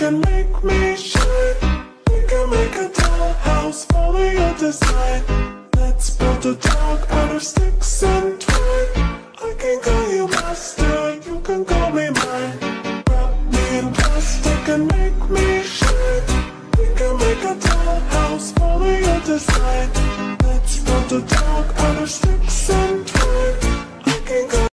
can make me shine. We can make a dollhouse, follow your design. Let's build a dog out of sticks and twine. I can call you master, you can call me mine. Wrap me in plastic and make me shine. We can make a dollhouse, follow your design. Let's build a dog out of sticks and twine.